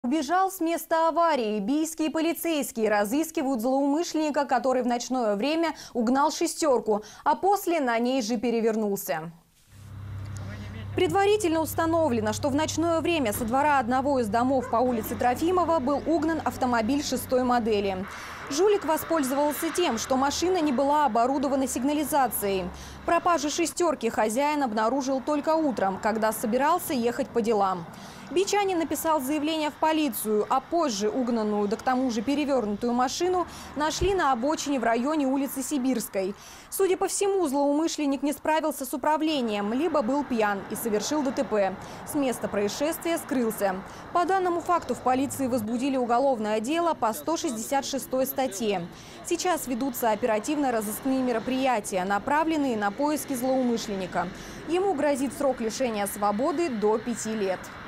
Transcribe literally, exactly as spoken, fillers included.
Убежал с места аварии. Бийские полицейские разыскивают злоумышленника, который в ночное время угнал шестерку, а после на ней же перевернулся. Предварительно установлено, что в ночное время со двора одного из домов по улице Трофимова был угнан автомобиль шестой модели. Жулик воспользовался тем, что машина не была оборудована сигнализацией. Пропажу шестерки хозяин обнаружил только утром, когда собирался ехать по делам. Бичанин написал заявление в полицию, а позже угнанную, да к тому же перевернутую машину нашли на обочине в районе улицы Сибирской. Судя по всему, злоумышленник не справился с управлением, либо был пьян и совершил ДТП. С места происшествия скрылся. По данному факту в полиции возбудили уголовное дело по сто шестьдесят шестой статье. Сейчас ведутся оперативно-розыскные мероприятия, направленные на поиски злоумышленника. Ему грозит срок лишения свободы до пяти лет.